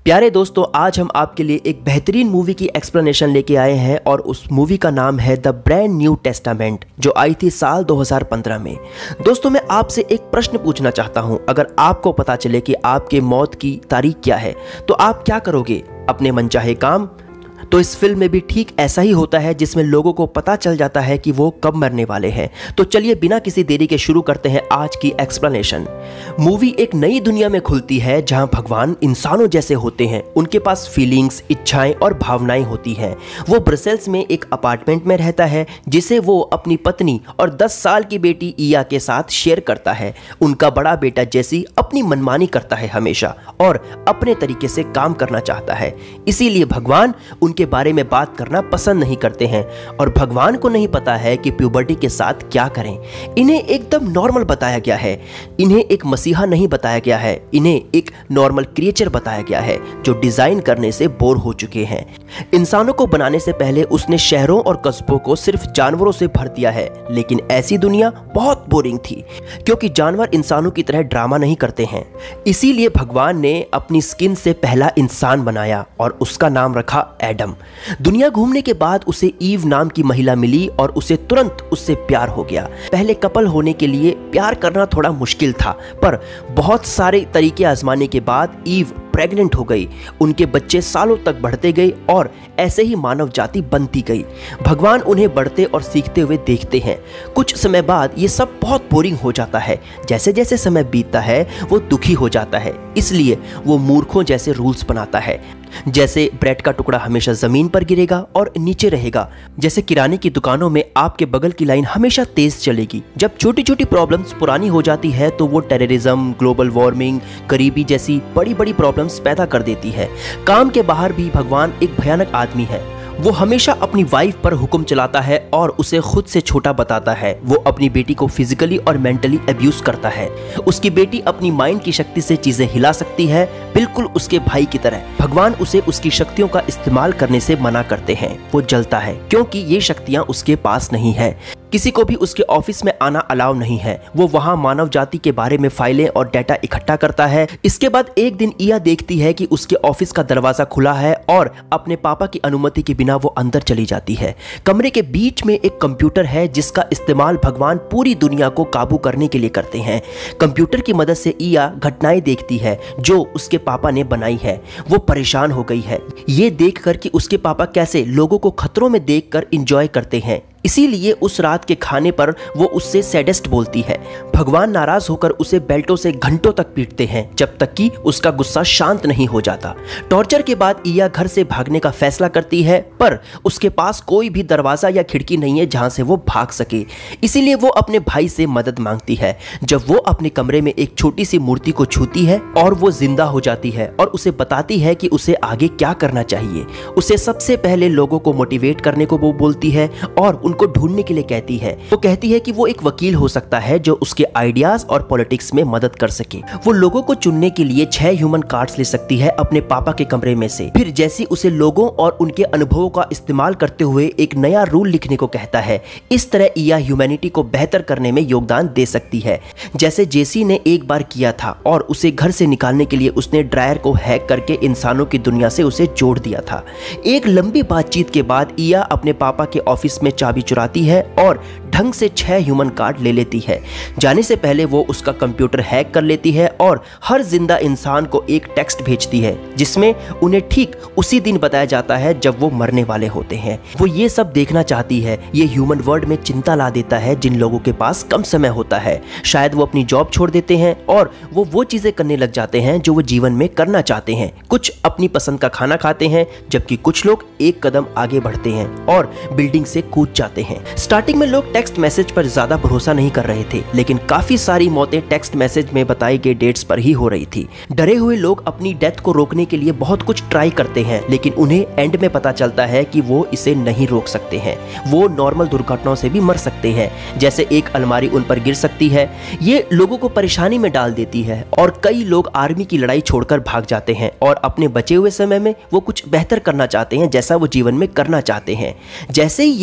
प्यारे दोस्तों, आज हम आपके लिए एक बेहतरीन मूवी की एक्सप्लेनेशन लेके आए हैं और उस मूवी का नाम है द ब्रांड न्यू टेस्टामेंट, जो आई थी साल 2015 में। दोस्तों, मैं आपसे एक प्रश्न पूछना चाहता हूं। अगर आपको पता चले कि आपके मौत की तारीख क्या है तो आप क्या करोगे? अपने मनचाहे काम? तो इस फिल्म में भी ठीक ऐसा ही होता है, जिसमें लोगों को पता चल जाता है कि वो कब मरने वाले हैं। तो चलिए बिना किसी देरी के शुरू करते हैं आज की एक्सप्लेनेशन। मूवी एक नई दुनिया में खुलती है जहां भगवान इंसानों जैसे होते हैं। उनके पास फीलिंग्स, इच्छाएं और भावनाएं होती हैं। वो ब्रसेल्स में एक अपार्टमेंट में रहता है जिसे वो अपनी पत्नी और 10 साल की बेटी इया के साथ शेयर करता है। उनका बड़ा बेटा जेसी अपनी मनमानी करता है हमेशा और अपने तरीके से काम करना चाहता है। इसीलिए भगवान उनके बारे में बात करना पसंद नहीं करते हैं और भगवान को नहीं पता है कि प्यूबर्टी के साथ क्या करें। इन्हें एकदम नॉर्मल बताया गया है। इन्हें एक मसीहा नहीं बताया गया है। इन्हें एक नॉर्मल क्रिएचर बताया गया है जो डिजाइन करने से बोर हो चुके हैं। इंसानों को बनाने से पहले उसने शहरों और कस्बों को सिर्फ जानवरों से भर दिया है, लेकिन ऐसी दुनिया बहुत बोरिंग थी क्योंकि जानवर इंसानों की तरह ड्रामा नहीं करते हैं। इसीलिए भगवान ने अपनी स्किन से पहला इंसान बनाया और उसका नाम रखा एडम। दुनिया घूमने के बाद उसे ईव नाम की महिला मिली और उसे तुरंत उससे प्यार हो गया। पहले कपल होने के लिए प्यार करना थोड़ा मुश्किल था, पर बहुत सारे तरीके आजमाने के बाद ईव प्रेग्नेंट हो गई। उनके बच्चे सालों तक बढ़ते गए और ऐसे ही मानव जाति बनती गई। भगवान उन्हें बढ़ते और सीखते हुए देखते हैं। कुछ समय बाद ये सब बहुत बोरिंग हो जाता है। जैसे जैसे समय बीतता है वो दुखी हो जाता है, इसलिए वो मूर्खों जैसे रूल्स बनाता है। जैसे ब्रेड का टुकड़ा हमेशा जमीन पर गिरेगा और नीचे रहेगा। जैसे किराने की दुकानों में आपके बगल की लाइन हमेशा तेज चलेगी। जब छोटी छोटी प्रॉब्लम्स पुरानी हो जाती है तो वो टेररिज्म, ग्लोबल वार्मिंग, गरीबी जैसी बड़ी बड़ी प्रॉब्लम्स पैदा कर देती है। काम के बाहर भी भगवान एक भयानक आदमी है। वो हमेशा अपनी वाइफ पर हुक्म चलाता है और उसे खुद से छोटा बताता है। वो अपनी बेटी को फिजिकली और मेंटली अब्यूज करता है। उसकी बेटी अपनी माइंड की शक्ति से चीजें हिला सकती है, बिल्कुल उसके भाई की तरह। भगवान उसे उसकी शक्तियों का इस्तेमाल करने से मना करते हैं। वो जलता है क्योंकि ये शक्तियां उसके पास नहीं है। किसी को भी उसके ऑफिस में आना अलाउ नहीं है। वो वहां मानव जाति के बारे में फाइलें और डेटा इकट्ठा करता है। इसके बाद एक दिन इया देखती है कि उसके ऑफिस का दरवाजा खुला है और अपने पापा की अनुमति के बिना वो अंदर चली जाती है। कमरे के बीच में एक कंप्यूटर है जिसका इस्तेमाल भगवान पूरी दुनिया को काबू करने के लिए करते हैं। कंप्यूटर की मदद से इया घटनाएं देखती है जो उसके पापा ने बनाई है। वो परेशान हो गई है ये देखकर कि उसके पापा कैसे लोगों को खतरों में देखकर एंजॉय करते हैं। इसीलिए उस रात के खाने पर वो उससे सैडेस्ट बोलती है। भगवान नाराज होकर उसे बेल्टों से घंटों तक पीटते हैं जब तक कि उसका गुस्सा शांत नहीं हो जाता। टॉर्चर के बाद इया घर से भागने का फैसला करती है, पर उसके पास कोई भी दरवाजा या खिड़की नहीं है जहां से वो भाग सके। इसीलिए वो अपने भाई से मदद मांगती है। जब वो अपने कमरे में एक छोटी सी मूर्ति को छूती है और वो जिंदा हो जाती है और उसे बताती है कि उसे आगे क्या करना चाहिए। उसे सबसे पहले लोगों को मोटिवेट करने को वो बोलती है और को ढूंढने के लिए कहती है। वो कहती है कि वो एक वकील हो सकता है जो उसके आइडियाज और पॉलिटिक्स में मदद कर सके। वो लोगों को चुनने के लिए 6 ह्यूमन कार्ड्स ले सकती है अपने पापा के कमरे में से। फिर जैसी उसे लोगों और उनके अनुभवों का इस्तेमाल करते हुए एक नया रूल लिखने को कहता है। इस तरह इया ह्यूमैनिटी को बेहतर करने में योगदान दे सकती है, जैसे जेसी ने एक बार किया था और उसे घर से निकालने के लिए उसने ड्रायर को हैक करके इंसानों की दुनिया से उसे जोड़ दिया था। एक लंबी बातचीत के बाद इया अपने पापा के ऑफिस में चाबी चुराती है और ढंग से 6 ह्यूमन कार्ड ले लेती है। जाने से पहले वो उसका कंप्यूटर हैक कर लेती है और हर जिंदा इंसान को एक टेक्स्ट भेजती है जिसमें उन्हें ठीक उसी दिन बताया जाता है जब वो मरने वाले होते हैं। वो ये सब देखना चाहती है। ये ह्यूमन वर्ल्ड में चिंता ला देता है जिन लोगों के पास कम समय होता है। शायद वो अपनी जॉब छोड़ देते हैं और वो चीजें करने लग जाते हैं जो वो जीवन में करना चाहते हैं। कुछ अपनी पसंद का खाना खाते हैं जबकि कुछ लोग एक कदम आगे बढ़ते हैं और बिल्डिंग से कूद जाते हैं। स्टार्टिंग में लोग टेक्स्ट मैसेज पर ज्यादा भरोसा नहीं कर रहे थे, लेकिन काफी सारी मौतें टेक्स्ट मैसेज में बताई गई डेट्स पर ही हो रही थी। डरे हुए लोग अपनी डेथ को रोकने के लिए बहुत कुछ ट्राई करते हैं, लेकिन उन्हें एंड में पता चलता है कि वो इसे नहीं रोक सकते हैं। वो नॉर्मल दुर्घटनाओं से भी मर सकते हैं, जैसे एक अलमारी उन पर गिर सकती है। ये लोगों को परेशानी में डाल देती है और कई लोग आर्मी की लड़ाई छोड़कर भाग जाते हैं और अपने बचे हुए समय में वो कुछ बेहतर करना चाहते हैं जैसा वो जीवन में करना चाहते हैं। जैसे ही ये चिंता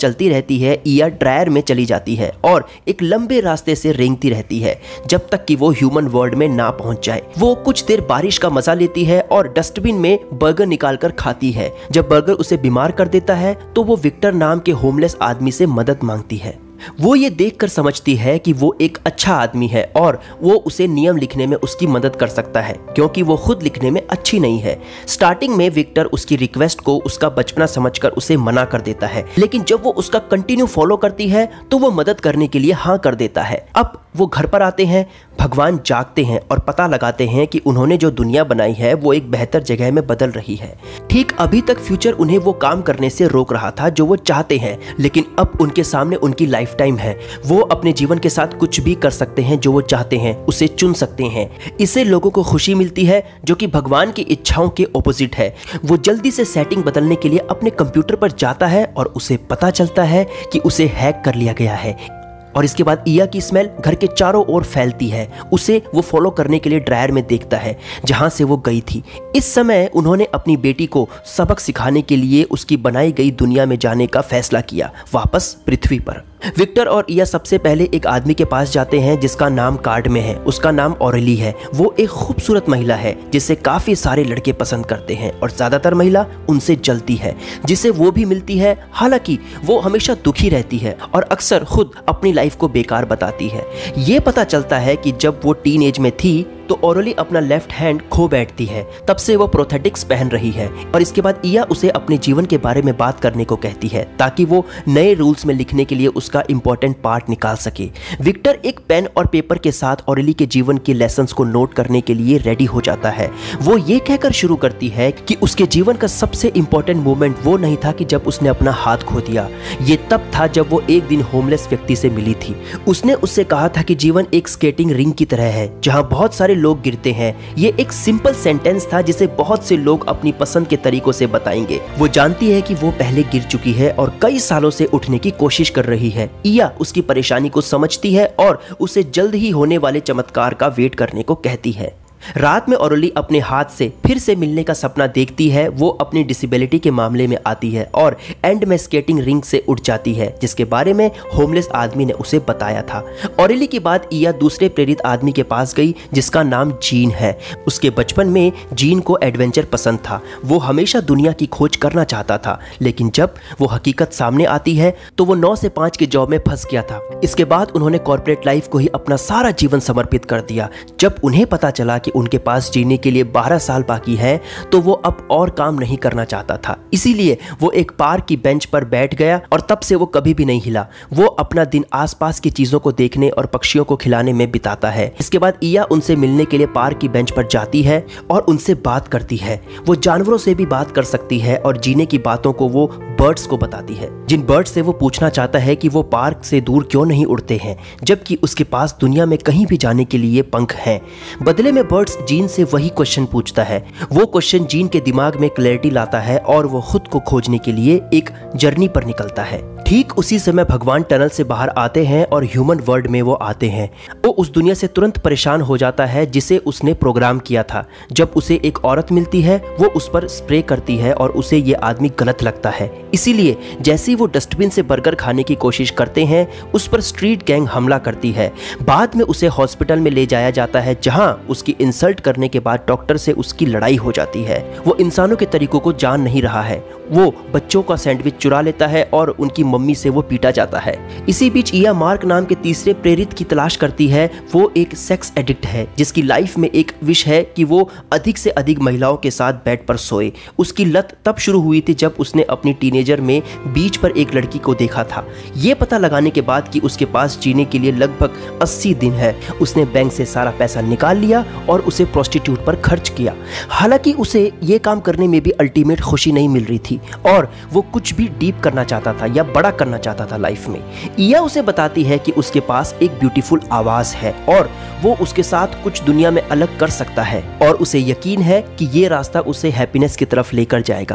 चलती रहती है, ईया ड्रायर में चली जाती है और एक लंबे रास्ते से रेंगती रहती है जब तक कि वो ह्यूमन वर्ल्ड में ना पहुंच जाए। वो कुछ देर बारिश का मजा लेती है और डस्टबिन में बर्गर निकालकर खाती है। जब बर्गर उसे बीमार कर देता है तो वो विक्टर नाम के होमलेस आदमी से मदद मांगती है। वो ये देखकर समझती है कि वो एक अच्छा आदमी है और वो उसे नियम लिखने में उसकी मदद कर सकता है क्योंकि वो खुद लिखने में अच्छी नहीं है। स्टार्टिंग में विक्टर उसकी रिक्वेस्ट को उसका बचपना समझकर उसे मना कर देता है, लेकिन जब वो उसका कंटिन्यू फॉलो करती है तो वो मदद करने के लिए हाँ कर देता है। अब वो घर पर आते हैं, भगवान जागते हैं और पता लगाते हैं कि उन्होंने जो दुनिया बनाई है वो एक बेहतर जगह में बदल रही है। ठीक अभी तक फ्यूचर उन्हें वो काम करने से रोक रहा था जो वो चाहते हैं, लेकिन अब उनके सामने उनकी लाइफ टाइम है। वो अपने जीवन के साथ कुछ भी कर सकते हैं जो वो चाहते हैं, उसे चुन सकते हैं। इससे लोगों को खुशी मिलती है जो कि भगवान की इच्छाओं के ऑपोजिट है। वो जल्दी से सेटिंग बदलने के लिए अपने कंप्यूटर पर जाता है और उसे पता चलता है कि उसे हैक कर लिया गया है और इसके बाद ईया की स्मेल घर के चारों ओर फैलती है। उसे वो फॉलो करने के लिए ड्रायर में देखता है जहां से वो गई थी। इस समय उन्होंने अपनी बेटी को सबक सिखाने के लिए उसकी बनाई गई दुनिया में जाने का फैसला किया, वापस पृथ्वी पर। विक्टर और ईया सबसे पहले एक आदमी के पास जाते हैं जिसका नाम कार्ड में है। उसका नाम ऑरेली है। वो एक खूबसूरत महिला है जिसे काफी सारे लड़के पसंद करते हैं और ज्यादातर महिला उनसे जलती है, जिसे वो भी मिलती है। हालांकि वो हमेशा दुखी रहती है और अक्सर खुद अपनी लाइफ को बेकार बताती है। ये पता चलता है कि जब वो टीन एज में थी तो ऑरेली अपना लेफ्ट हैंड खो बैठती है। तब से वो प्रोथेटिक्स पहन रही है और इसके बाद ईया उसे अपने जीवन के बारे में बात करने को कहती है ताकि वो नए रूल्स में लिखने के लिए उसका इंपॉर्टेंट पार्ट निकाल सके। विक्टर एक पेन और पेपर के साथ ऑरेली के जीवन के लेसन्स को नोट करने के लिए रेडी हो जाता है। वो ये कहकर शुरू करती है कि उसके जीवन का सबसे इंपॉर्टेंट मोमेंट वो नहीं था कि जब उसने अपना हाथ खो दिया। ये तब था जब वो एक दिन होमलेस व्यक्ति से मिली थी। उसने उससे कहा था कि जीवन एक स्केटिंग रिंग की तरह है जहां बहुत सारे लोग गिरते हैं। ये एक सिंपल सेंटेंस था जिसे बहुत से लोग अपनी पसंद के तरीकों से बताएंगे। वो जानती है कि वो पहले गिर चुकी है और कई सालों से उठने की कोशिश कर रही है। ईया उसकी परेशानी को समझती है और उसे जल्द ही होने वाले चमत्कार का वेट करने को कहती है। रात में ऑरेली अपने हाथ से फिर से मिलने का सपना देखती है। वो अपनी डिसेबिलिटी के मामले में आती है और एंड में स्केटिंग रिंग से उठ जाती है जिसके बारे में होमलेस आदमी ने उसे बताया था। ऑरेली के बाद ईया दूसरे प्रेरित आदमी के पास गई जिसका नाम जीन है। उसके बचपन में जीन को एडवेंचर पसंद था। वो हमेशा दुनिया की खोज करना चाहता था, लेकिन जब वो हकीकत सामने आती है तो वो 9 से 5 के जॉब में फंस गया था। इसके बाद उन्होंने कॉर्पोरेट लाइफ को ही अपना सारा जीवन समर्पित कर दिया। जब उन्हें पता चला कि उनके पास जीने के लिए 12 साल बाकी है तो वो अब और काम नहीं करना चाहता था। इसीलिए वो एक पार्क की बेंच पर बैठ गया और तब से वो कभी भी नहीं हिला। वो अपना दिन आसपास की चीजों को देखने और पक्षियों को खिलाने में बिताता है। इसके बाद ईया उनसे मिलने के लिए पार्क की बेंच पर जाती है और उनसे बात करती है। वो जानवरों से भी बात कर सकती है और जीने की बातों को वो बर्ड्स को बताती है, जिन बर्ड्स से वो पूछना चाहता है कि वो पार्क से दूर क्यों नहीं उड़ते हैं जबकि उसके पास दुनिया में कहीं भी जाने के लिए पंख हैं। बदले में बर्ड्स जीन से वही क्वेश्चन पूछता है। वो क्वेश्चन जीन के दिमाग में क्लैरिटी लाता है और वो खुद को खोजने के लिए एक जर्नी पर निकलता है। ठीक उसी समय भगवान टनल से बाहर आते हैं और ह्यूमन वर्ल्ड में वो आते हैं। वो उस दुनिया से तुरंत परेशान हो जाता है जिसे उसने प्रोग्राम किया था। जब उसे एक औरत मिलती है वो उस पर स्प्रे करती है और उसे ये आदमी गलत लगता है। इसीलिए जैसे ही वो डस्टबिन से बर्गर खाने की कोशिश करते हैं उस पर स्ट्रीट गैंग हमला करती है। बाद में उसे हॉस्पिटल में ले जाया जाता है जहां उसकी इंसल्ट करने के बाद डॉक्टर से उसकी लड़ाई हो जाती है। वो इंसानों के तरीकों को जान नहीं रहा है। वो बच्चों का सैंडविच चुरा लेता है और उनकी मम्मी से वो पीटा जाता है। इसी बीच ईया मार्क नाम के तीसरे प्रेरित की तलाश करती है। वो एक सेक्स एडिक्ट है जिसकी लाइफ में एक विश है कि वो अधिक से अधिक महिलाओं के साथ बेड पर सोए। उसकी लत तब शुरू हुई थी जब उसने अपनी टीनेजर में बीच पर एक लड़की को देखा था। ये पता लगाने के बाद कि उसके पास जीने के लिए लगभग 80 दिन है, उसने बैंक से सारा पैसा निकाल लिया और उसे प्रोस्टिट्यूट पर खर्च किया। हालांकि उसे ये काम करने में भी अल्टीमेट खुशी नहीं मिल रही थी और वो कुछ भी डीप करना चाहता था या बड़ा करना चाहता था लाइफ में। ईया उसे बताती है कि उसके पास एक ब्यूटीफुल आवाज है और वो उसके साथ कुछ दुनिया में अलग कर सकता है और उसे यकीन है कि ये रास्ता उसे हैप्पीनेस की तरफ लेकर जाएगा।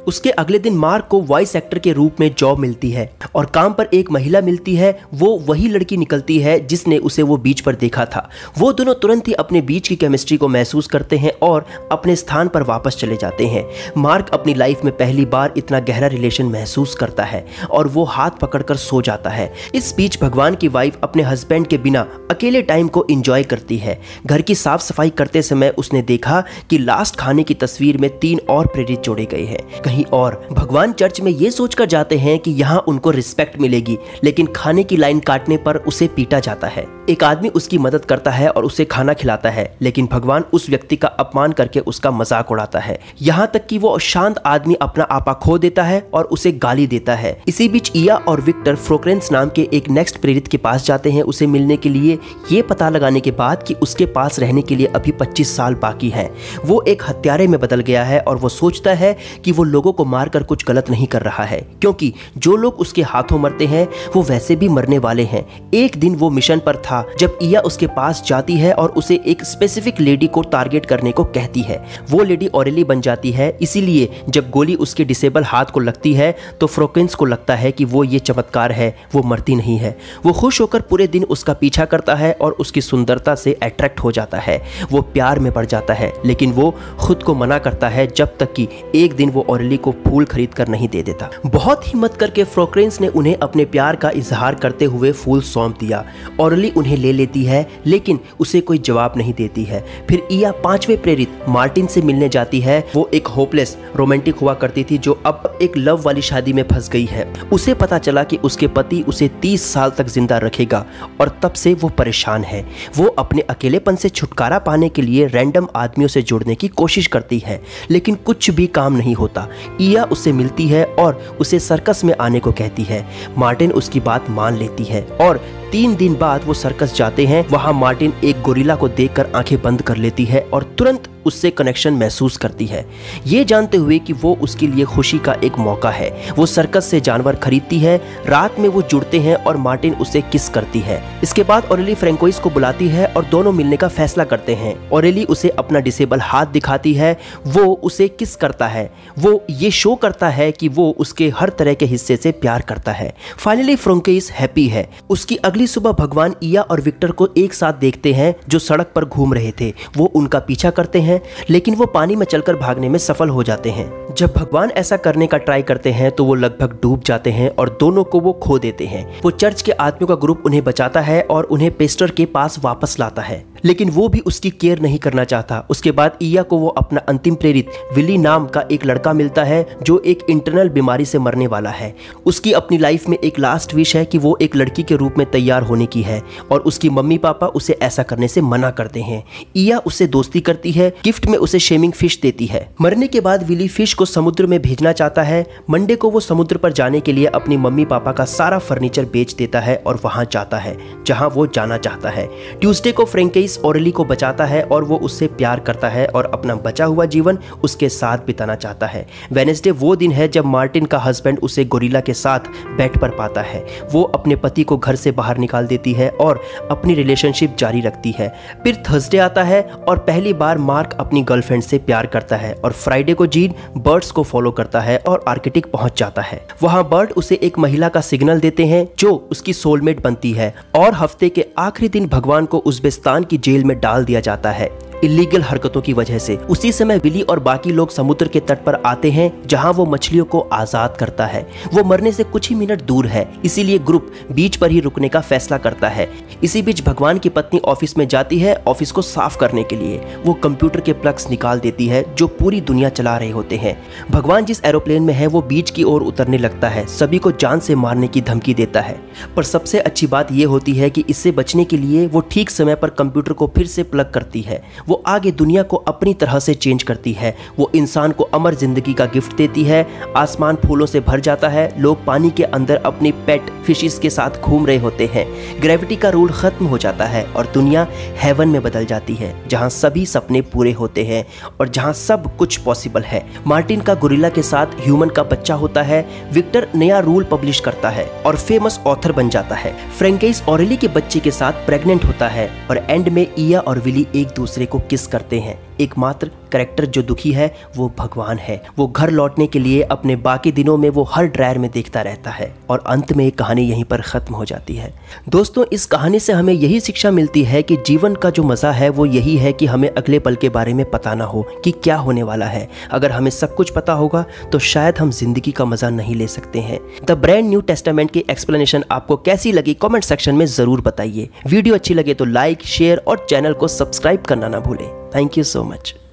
उसके अगले दिन मार्क को वॉइस एक्टर के रूप में जॉब मिलती है और काम पर एक महिला मिलती है। वो वही लड़की निकलती है जिसने उसे वो बीच पर देखा था। वो दोनों तुरंत ही अपने बीच की केमिस्ट्री को महसूस करते हैं और अपने स्थान पर वापस चले जाते हैं। मार्क अपनी लाइफ में पहली बार इतना गहरा रिलेशन महसूस करता है और वो हाथ पकड़कर सो जाता है। इस बीच भगवान की वाइफ अपने हस्बैंड के बिना अकेले टाइम को एंजॉय करती है। घर की साफ सफाई करते समय उसने देखा कि लास्ट खाने की तस्वीर में 3 और प्रेरित जोड़े गए हैं कहीं और। भगवान चर्च में ये सोचकर जाते हैं कि यहाँ उनको रिस्पेक्ट मिलेगी, लेकिन खाने की लाइन काटने पर उसे पीटा जाता है। एक आदमी उसकी मदद करता है और उसे खाना खिलाता है, लेकिन भगवान उस व्यक्ति का अपमान करके उसका मजाक उड़ाता है। यहाँ तक कि वो शांत आदमी अपना आपा खो देता है और उसे गाली देता है। इसी बीच इया और विक्टर फ्रोक्रेंस नाम के एक नेक्स्ट प्रेरित के पास जाते हैं उसे मिलने के लिए, ये पता लगाने के बाद कि उसके पास रहने के लिए अभी 25 साल बाकी हैं। वो एक हत्यारे में बदल गया है और वो सोचता है कि वो लोगों को मारकर कुछ गलत नहीं कर रहा है, क्योंकि जो लोग उसके हाथों मरते हैं वो वैसे भी मरने वाले हैं। एक दिन वो मिशन पर था जब इया उसके पास जाती है और उसे एक स्पेसिफिक लेडी को टारगेट करने को कहती है। वो लेडी ऑरेली बन जाती है, इसीलिए जब गोली उसके डिसेबल हाथ को लगती है तो फ्रोक्रेंस को लगता है कि वो ये चमत्कार है, वो मरती नहीं है। वो खुश होकर पूरे दिन उसका पीछा करता है और उसकी सुंदरता से अट्रैक्ट हो जाता है। वो प्यार में पड़ जाता है, लेकिन वो खुद को मना करता है जब तक कि एक दिन वो ऑरेली को फूल खरीद कर नहीं दे देता। बहुत हिम्मत करके फ्रोक्रेंस ने उन्हें अपने प्यार का इजहार करते हुए फूल सौंप दिया। ऑरेली उन्हें ले लेती है, लेकिन उसे कोई जवाब नहीं देती है। फिर इया 5वें प्रेरित मार्टिन से मिलने जाती है। वो एक होपलेस रोमांटिक हुआ करती थी जो अब एक लव वाली शादी में फंस गई है। उसे पता चला कि उसके पति उसे 30 साल तक जिंदा रखेगा और तब से वो परेशान है। वो अपने अकेलेपन से छुटकारा पाने के लिए रैंडम आदमियों से जुड़ने की कोशिश करती है, लेकिन कुछ भी काम नहीं होता। इया उससे मिलती है और उसे सर्कस में आने को कहती है। मार्टिन उसकी बात मान लेती है और 3 दिन बाद वो सर्कस जाते हैं। वहां मार्टिन एक गोरिल्ला को देखकर आंखें बंद कर लेती है और तुरंत उससे कनेक्शन महसूस करती है, ये जानते हुए कि वो उसके लिए खुशी का एक मौका है। वो सर्कस से जानवर खरीदती है। रात में वो जुड़ते हैं और मार्टिन उसे किस करती है। इसके बाद ऑरेली फ्रैंकोइस को बुलाती है और दोनों मिलने का फैसला करते हैं। ऑरेली उसे अपना डिसेबल हाथ दिखाती है, वो उसे किस करता है। वो ये शो करता है कि वो उसके हर तरह के हिस्से से प्यार करता है। फाइनली फ्रैंकोइस हैप्पी है। उसकी अगली सुबह भगवान इया और विक्टर को एक साथ देखते हैं जो सड़क पर घूम रहे थे। वो उनका पीछा करते हैं, लेकिन वो पानी में चलकर भागने में सफल हो जाते हैं। जब भगवान ऐसा करने का ट्राई करते हैं तो वो लगभग डूब जाते हैं और दोनों को वो खो देते हैं। वो चर्च के आदमियों का ग्रुप उन्हें बचाता है और उन्हें पेस्टर के पास वापस लाता है, लेकिन वो भी उसकी केयर नहीं करना चाहता। उसके बाद इया को वो अपना अंतिम प्रेरित विली नाम का एक लड़का मिलता है जो एक इंटरनल बीमारी से मरने वाला है। उसकी अपनी लाइफ में एक लास्ट विश है कि वो एक लड़की के रूप में तैयार होने की है और उसकी मम्मी पापा उसे ऐसा करने से मना करते हैं। इया उससे दोस्ती करती है, गिफ्ट में उसे शेमिंग फिश देती है। मरने के बाद विली फिश को समुद्र में भेजना चाहता है। मंडे को वो समुद्र पर जाने के लिए अपनी मम्मी पापा का सारा फर्नीचर बेच देता है और वहां जाता है जहां वो जाना चाहता है। ट्यूसडे को फ्रैंकोइस ऑरेली को बचाता है और वो उससे प्यार करता है और अपना बचा हुआ जीवन उसके साथ बिताना चाहता है। वेडनेसडे वो दिन है जब मार्टिन का हस्बैंड उसे गोरिल्ला के साथ बेड पर पाता है। वो अपने पति को घर से बाहर निकाल देती है और अपनी रिलेशनशिप जारी रखती है। फिर थर्सडे आता है और पहली बार मार्क अपनी गर्लफ्रेंड से प्यार करता है और फ्राइडे को जीन बर्ड्स को फॉलो करता है और आर्कटिक पहुंच जाता है। वहां बर्ड उसे एक महिला का सिग्नल देते हैं जो उसकी सोलमेट बनती है और हफ्ते के आखिरी दिन भगवान को उज़्बेकिस्तान की जेल में डाल दिया जाता है इलीगल हरकतों की वजह से। उसी समय विली और बाकी लोग समुद्र के तट पर आते हैं जहां वो मछलियों को आजाद करता है। वो मरने से कुछ ही मिनट दूर है, इसीलिए ग्रुप बीच पर ही रुकने का फैसला करता है। इसी बीच भगवान की पत्नी ऑफिस में जाती है ऑफिस को साफ करने के लिए। वो कंप्यूटर के प्लग्स निकाल देती है जो पूरी दुनिया चला रहे होते हैं। भगवान जिस एरोप्लेन में है वो बीच की ओर उतरने लगता है, सभी को जान से मारने की धमकी देता है। पर सबसे अच्छी बात यह होती है कि इससे बचने के लिए वो ठीक समय पर कंप्यूटर को फिर से प्लग करती है। वो आगे दुनिया को अपनी तरह से चेंज करती है। वो इंसान को अमर जिंदगी का गिफ्ट देती है। आसमान फूलों से भर जाता है। लोग पानी के अंदर अपनी पेट फिशेस के साथ घूम रहे होते हैं। ग्रेविटी का रूल खत्म हो जाता है और दुनिया हेवन में बदल जाती है जहां सभी सपने पूरे होते हैं और जहां सब कुछ पॉसिबल है। मार्टिन का गोरिल्ला के साथ ह्यूमन का बच्चा होता है। विक्टर नया रूल पब्लिश करता है और फेमस ऑथर बन जाता है। फ्रैंकोइस ऑरेली के बच्चे के साथ प्रेग्नेंट होता है और एंड में इया और विली एक दूसरे को किस करते हैं। एकमात्र कैरेक्टर जो दुखी है वो भगवान है। वो घर लौटने के लिए अपने बाकी दिनों में वो हर ड्रायर में देखता रहता है और अंत में एक कहानी यहीं पर खत्म हो जाती है। दोस्तों, इस कहानी से हमें यही शिक्षा मिलती है कि जीवन का जो मजा है वो यही है कि हमें अगले पल के बारे में पता ना हो कि क्या होने वाला है। अगर हमें सब कुछ पता होगा तो शायद हम जिंदगी का मजा नहीं ले सकते हैं। द ब्रांड न्यू टेस्टामेंट की एक्सप्लेनेशन आपको कैसी लगी कमेंट सेक्शन में जरूर बताइए। वीडियो अच्छी लगे तो लाइक, शेयर और चैनल को सब्सक्राइब करना ना भूलें। Thank you so much.